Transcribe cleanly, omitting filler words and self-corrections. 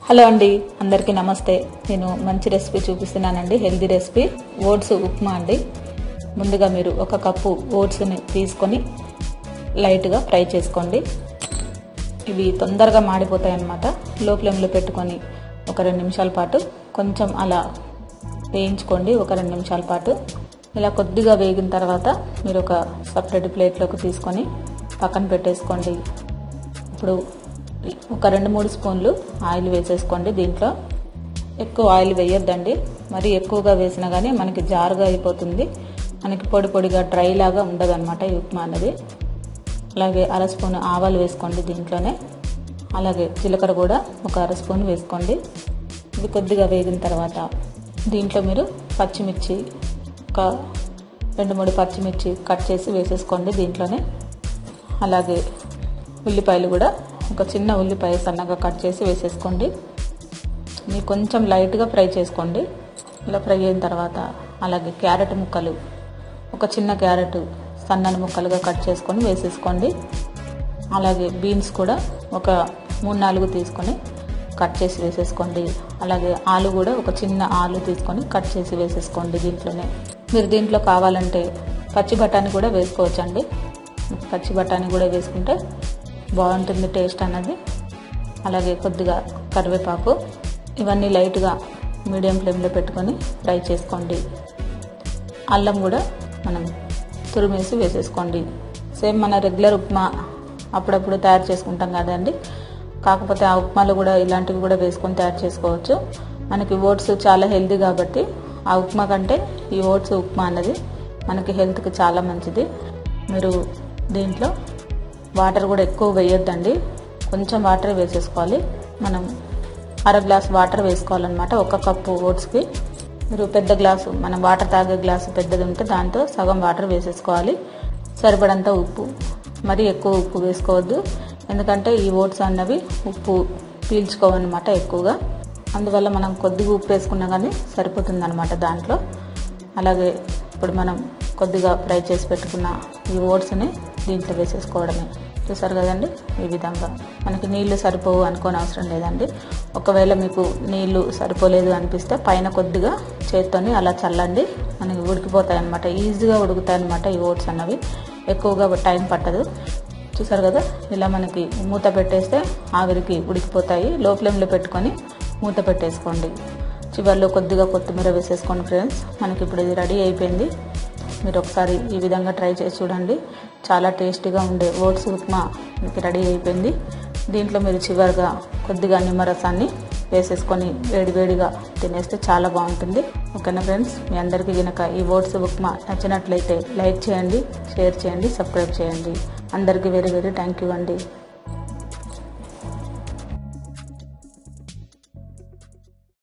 Hello అండి, అందరికీ నమస్తే. నేను మంచి రెసిపీ చూపిస్తున్నానండి, హెల్దీ రెసిపీ ఓట్స్ ఉప్మా అండి. ముందుగా మీరు ఒక కప్పు ఓట్స్ని తీసుకొని లైట్గా ఫ్రై చేసుకోండి. ఇవి తొందరగా మాడిపోతాయి అన్నమాట. లో ఫ్లేమ్లో పెట్టుకొని ఒక 2 నిమిషాల పాటు కొంచెం అలా వేయించుకోండి. ఒక 2 నిమిషాల పాటు ఇలా కొద్దిగా వేగిన తర్వాత మీరు ఒక సపరేట్ ప్లేట్లోకి తీసుకొని పక్కన పెట్టేసుకోండి. ఇప్పుడు ఒక 2-3 స్పూన్లు ఆయిల్ వేసేసుకోండి. దీంట్లో ఎక్కువ ఆయిల్ వేయొద్దండి, మరీ ఎక్కువగా వేసినా కానీ మనకి జారుగా అయిపోతుంది, మనకి పొడి పొడిగా డ్రై లాగా ఉండదు అనమాట ఈ ఉప్మా అనేది. అలాగే 1/2 స్పూన్ ఆవాలు వేసుకోండి దీంట్లోనే. అలాగే జీలకర్ర కూడా ఒక 1/2 స్పూన్ వేసుకోండి. ఇది కొద్దిగా వేగిన తర్వాత దీంట్లో మీరు పచ్చిమిర్చి ఒక 2-3 పచ్చిమిర్చి కట్ చేసి వేసేసుకోండి దీంట్లోనే. అలాగే ఉల్లిపాయలు కూడా ఒక చిన్న ఉల్లిపాయ సన్నగా కట్ చేసి వేసేసుకోండి. మీరు కొంచెం లైట్గా ఫ్రై చేసుకోండి. ఇలా ఫ్రై అయిన తర్వాత అలాగే క్యారెట్ ముక్కలు, ఒక చిన్న క్యారెట్ సన్నని ముక్కలుగా కట్ చేసుకొని వేసేసుకోండి. అలాగే బీన్స్ కూడా ఒక 3-4 తీసుకొని కట్ చేసి వేసేసుకోండి. అలాగే ఆలు కూడా ఒక చిన్న ఆలు తీసుకొని కట్ చేసి వేసేసుకోండి దీంట్లోనే. మీరు దీంట్లో కావాలంటే పచ్చి బఠానీ కూడా వేసుకోవచ్చండి. పచ్చి బఠానీ కూడా వేసుకుంటే బాగుంటుంది టేస్ట్ అన్నది. అలాగే కొద్దిగా కరివేపాకు, ఇవన్నీ లైట్గా మీడియం ఫ్లేమ్లో పెట్టుకొని ఫ్రై చేసుకోండి. అల్లం కూడా మనం తురిమేసి వేసేసుకోండి. సేమ్ మన రెగ్యులర్ ఉప్మా అప్పుడప్పుడు తయారు చేసుకుంటాం కదండి, కాకపోతే ఆ ఉప్మాలో కూడా ఇలాంటివి కూడా వేసుకొని తయారు చేసుకోవచ్చు. మనకి ఓట్స్ చాలా హెల్దీ కాబట్టి ఆ ఉప్మా కంటే ఈ ఓట్స్ ఉప్మా అన్నది మనకి హెల్త్కి చాలా మంచిది. మీరు దీంట్లో వాటర్ కూడా ఎక్కువ వేయొద్దండి, కొంచెం వాటర్ వేసేసుకోవాలి. మనం 1/2 గ్లాస్ వాటర్ వేసుకోవాలన్నమాట. 1 కప్పు ఓట్స్కి మీరు పెద్ద గ్లాసు, మనం వాటర్ తాగే గ్లాసు పెద్దది ఉంటే దాంతో సగం వాటర్ వేసేసుకోవాలి. సరిపడంత ఉప్పు, మరీ ఎక్కువ ఉప్పు వేసుకోవద్దు, ఎందుకంటే ఈ ఓట్స్ అన్నవి ఉప్పు పీల్చుకోవన్నమాట ఎక్కువగా. అందువల్ల మనం కొద్దిగా ఉప్పు వేసుకున్నా కానీ సరిపోతుంది అనమాట దాంట్లో. అలాగే ఇప్పుడు మనం కొద్దిగా ఫ్రై చేసి పెట్టుకున్న ఈ ఓట్స్ని దీంట్లో వేసేసుకోవడమే. చూసారు కదండి, ఈ విధంగా. మనకి నీళ్లు సరిపోవు అనుకోని అవసరం లేదండి. ఒకవేళ మీకు నీళ్లు సరిపోలేదు అనిపిస్తే పైన కొద్దిగా చేత్తోని అలా చల్లండి, మనకి ఉడికిపోతాయి అన్నమాట. ఈజీగా ఉడుకుతాయి అన్నమాట ఈ ఓట్స్ అన్నవి, ఎక్కువగా టైం పట్టదు. చూసారు కదా, ఇలా మనకి మూత పెట్టేస్తే ఆవిరికి ఉడికిపోతాయి. లో ఫ్లేమ్లో పెట్టుకొని మూత పెట్టేసుకోండి. చివరిలో కొద్దిగా కొత్తిమీర వేసేసుకోండి ఫ్రెండ్స్. మనకి ఇప్పుడు ఇది రెడీ అయిపోయింది. మీరు ఒకసారి ఈ విధంగా ట్రై చేసి చూడండి, చాలా టేస్టీగా ఉండే ఓట్స్ ఉప్మా మీకు రెడీ అయిపోయింది. దీంట్లో మీరు చివరిగా కొద్దిగా నిమ్మరసాన్ని వేసేసుకొని వేడివేడిగా తినేస్తే చాలా బాగుంటుంది. ఓకేనా ఫ్రెండ్స్, మీ అందరికీ కనుక ఈ ఓట్స్ ఉప్మా నచ్చినట్లయితే లైక్ చేయండి, షేర్ చేయండి, సబ్స్క్రైబ్ చేయండి. అందరికీ వెరీ వెరీ థ్యాంక్ యూ అండి.